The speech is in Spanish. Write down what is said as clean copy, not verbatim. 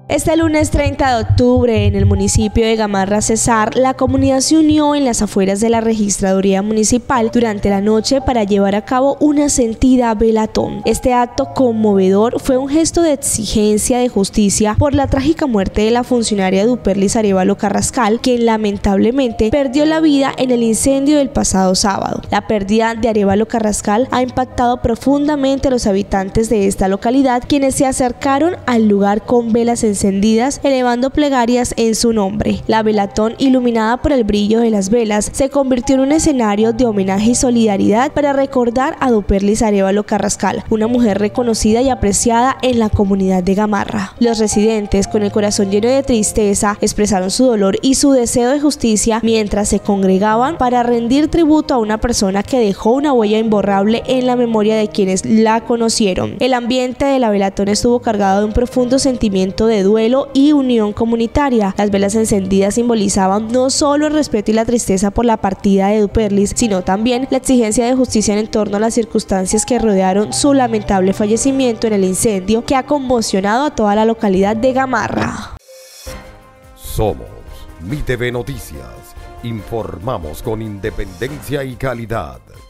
Este lunes 30 de octubre, en el municipio de Gamarra, Cesar, la comunidad se unió en las afueras de la registraduría municipal durante la noche para llevar a cabo una sentida velatón. Este acto conmovedor fue un gesto de exigencia de justicia por la trágica muerte de la funcionaria Duperlis Arévalo Carrascal, quien lamentablemente perdió la vida en el incendio del pasado sábado. La pérdida de Arévalo Carrascal ha impactado profundamente a los habitantes de esta localidad, quienes se acercaron al lugar con velas encendidas, elevando plegarias en su nombre. La velatón, iluminada por el brillo de las velas, se convirtió en un escenario de homenaje y solidaridad para recordar a Duperlis Arévalo Carrascal, una mujer reconocida y apreciada en la comunidad de Gamarra. Los residentes, con el corazón lleno de tristeza, expresaron su dolor y su deseo de justicia mientras se congregaban para rendir tributo a una persona que dejó una huella imborrable en la memoria de quienes la conocieron. El ambiente de la velatón estuvo cargado de un profundo sentimiento de duelo y unión comunitaria. Las velas encendidas simbolizaban no solo el respeto y la tristeza por la partida de Duperlis, sino también la exigencia de justicia en torno a las circunstancias que rodearon su lamentable fallecimiento en el incendio que ha conmocionado a toda la localidad de Gamarra. Somos MITV Noticias, informamos con independencia y calidad.